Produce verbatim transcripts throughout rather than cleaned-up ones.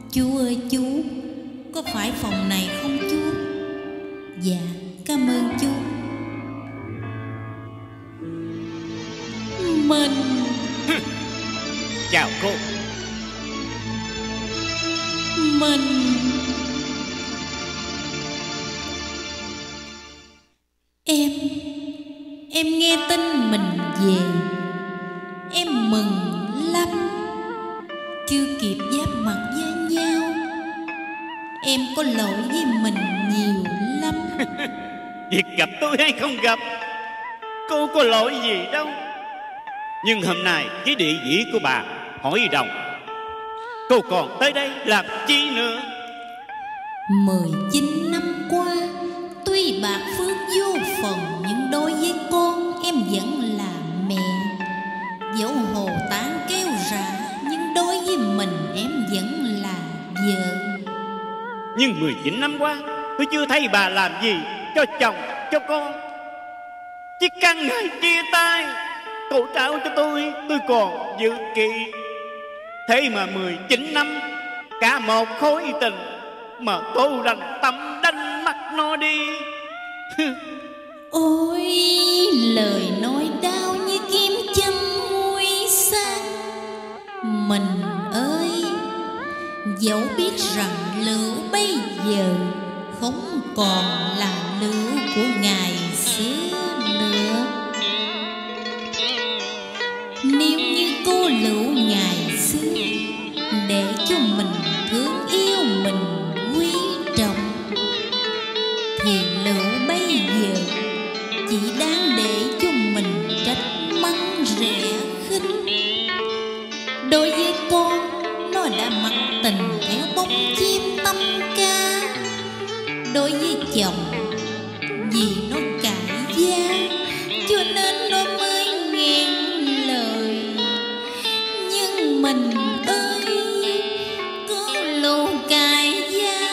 Chú ơi chú, có phải phòng này không chú? Dạ, cảm ơn chú. Mình Chào cô. Mình Em Em nghe tin mình về, em mừng lắm. Chưa kịp giáp mặt với nhau, em có lỗi với mình nhiều lắm. Việc gặp tôi hay không gặp, cô có lỗi gì đâu. Nhưng hôm nay với địa vị của bà Hội đồng, cô còn tới đây làm chi nữa? Mười chín năm qua, tuy bạc phước vô phần, nhưng đối với con em vẫn là mẹ. Dẫu hồ tán kéo ra, nhưng đối với mình em vẫn là vợ. Nhưng mười chín năm qua tôi chưa thấy bà làm gì cho chồng, cho con. Chỉ căn ngày chia tay, cô trao cho tôi, tôi còn dự kỳ. Thế mà mười chín năm, cả một khối tình, mà cô đành tâm đánh mất nó đi. Ôi, lời nói đau như kim châm muối sang. Mình ơi, dẫu biết rằng lửa bây giờ không còn là lửa của ngày xưa nữa. Nếu như cô lửa ngày xưa để cho mình thương yêu, mình quý trọng, thì lửa bây giờ chỉ đáng để cho mình trách mắng rẻ khinh. Đối với con, nó đã mặc tình theo bóng chim tâm ca. Đối với chồng, vì nó cãi giá cho nên nó mới nghẹn lời. Nhưng mình ơi, có lô cãi giá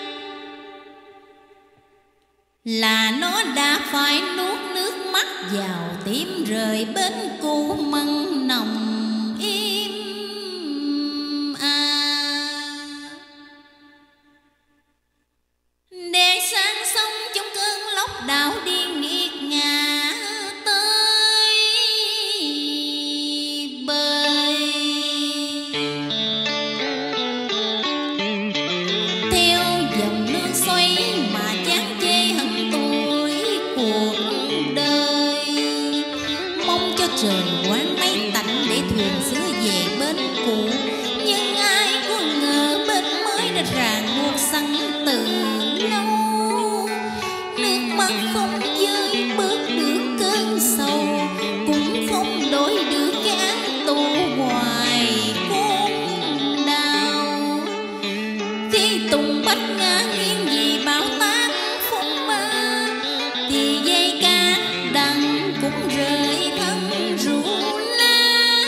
là nó đã phải nuốt nước mắt vào tim, rời bên cũ mặn nồng im à. Để sang sông trong cơn lốc đảo điên nghiệt ngã tới bơi, theo dòng nước xoay mà chán chê hận tuổi cuộc đời. Mong cho trời quán mây tạnh để thuyền xưa về bến cũ, nhưng ai có ngờ bên mới đã ràng buộc sẵn từ lâu. Nước mắt không rơi bớt được cơn sầu, cũng không đổi được cái án tù hoài con đau. Khi tùng bách ngã nghiêng vì bão táp phong ba, thì dây cát đằng cũng rơi thân ru lá.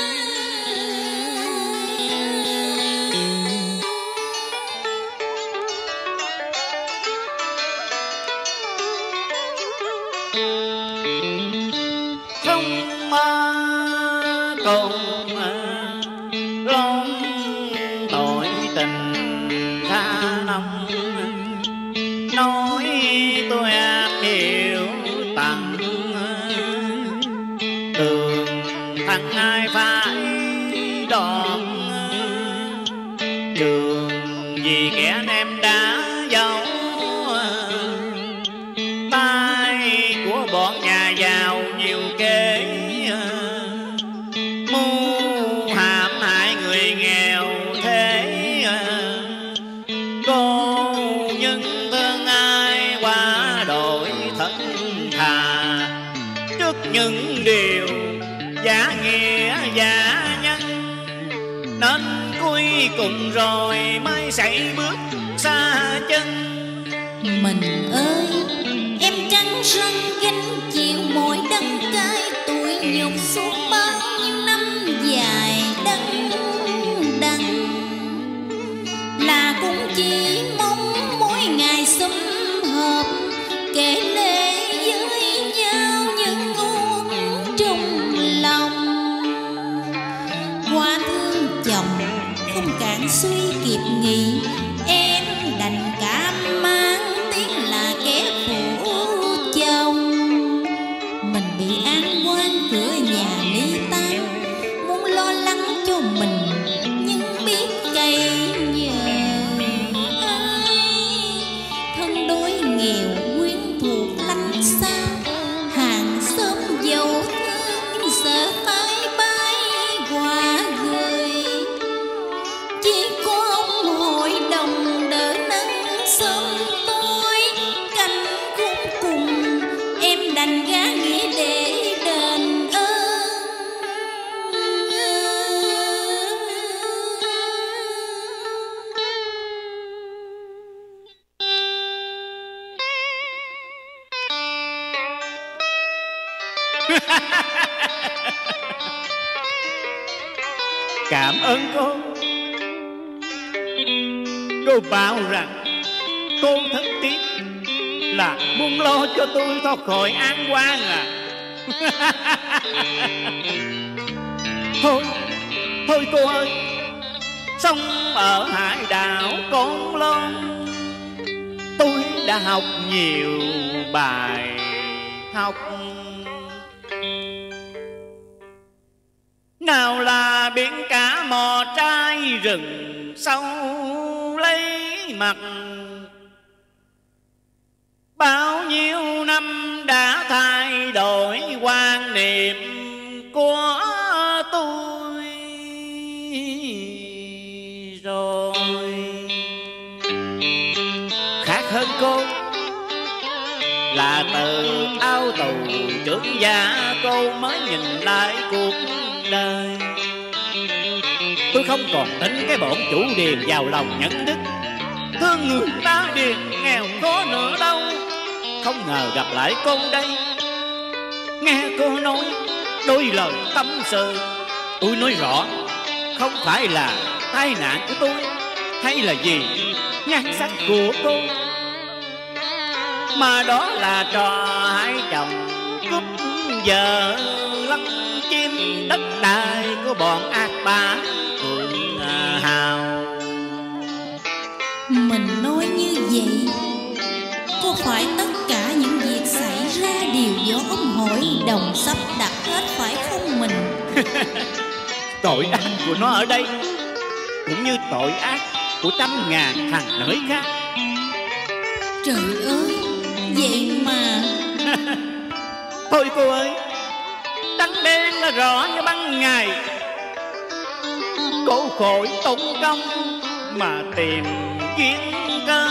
Không mơ cùng lòng tội tình ra nông, nói tôi am hiểu tặng tường thằng ai phải đòn trường, vì kẻ em đã giấu tay của bọn nhà giàu nhiều kế, mưu hãm hại người nghèo thế. Cô nhưng thương ai quá đổi thật thà, trước những điều giả nghĩa giả nhân, nên cuối cùng rồi mới xảy bước xa chân. Mình ơi, em trắng răng gánh chịu mỗi đắng cay tuổi nhục suốt bao nhiêu năm dài đắng đắng, là cũng chỉ mong mỗi ngày sum họp kể lệ với nhau những uất trong lòng. Quá thương chồng không cản hạn suy kịp nghị, em đành cảm mang tiếng là kẻ phụ chồng. Mình bị an quan cửa nhà ly tan, muốn lo lắng cho mình nhưng biết cày nhờ ai. Thân đôi nghèo quyến thuộc lánh xa, hàng xóm giàu thương sợ tay bay qua gửi. Chỉ có ông hội đồng đỡ nắng sớm tối, canh khốn cùng em đành gá nghĩa để đền ơn. Cảm ơn cô. Cô bảo rằng cô thân thiết là muốn lo cho tôi thoát khỏi án quan à. Thôi, thôi cô ơi, sống ở hải đảo Côn Lôn, tôi đã học nhiều bài học. Nào là biển cả mò trai rừng sâu lấy mặt, bao nhiêu năm đã thay đổi quan niệm của tôi rồi. Khác hơn cô là từ áo tù trưởng gia cô mới nhìn lại cuộc đời. Tôi không còn tính cái bọn chủ điền giàu lòng nhẫn đức, thương người ta điền nghèo khó nữa đâu. Không ngờ gặp lại cô đây, nghe cô nói đôi lời tâm sự. Tôi nói rõ, không phải là tai nạn của tôi hay là gì nhan sắc của cô, mà đó là trò hai chồng cướp vợ lăng chim đất đai của bọn ác bá Phượng Hào. Mình nói như vậy, có phải tất cả những việc xảy ra đều do ông hội đồng sắp đặt hết phải không mình? Tội ác của nó ở đây cũng như tội ác của trăm ngàn thằng nơi khác. Trời ơi, vậy mà thôi cô ơi, trắng đen là rõ như ban ngày. Cô khỏi tốn công mà tìm duyên cơ.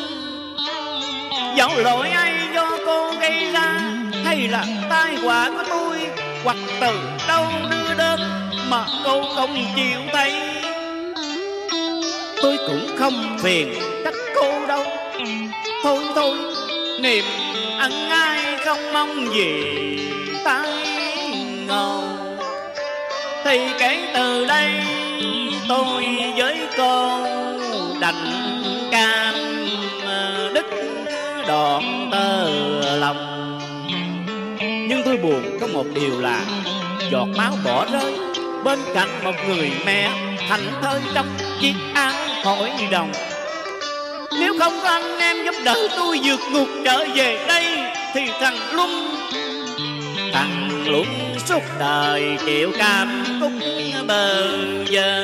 Dẫu lỗi ai do cô gây ra, hay là tai họa của tôi, hoặc từ đâu đưa đến mà cô không chịu thấy, tôi cũng không phiền trách cô đâu. Thôi thôi, niềm ân ai không mong gì tái ngộ, thì kể từ đây tôi với cô đành cam đứt đoạn tơ lòng. Nhưng tôi buồn có một điều là giọt máu bỏ rơi bên cạnh một người mẹ thành thơi trong chiếc áo hội đồng. Nếu không có anh em giúp đỡ tôi vượt ngục trở về đây, thì thằng Luân Thằng Luân suốt đời chịu cam cúc bờ giờ.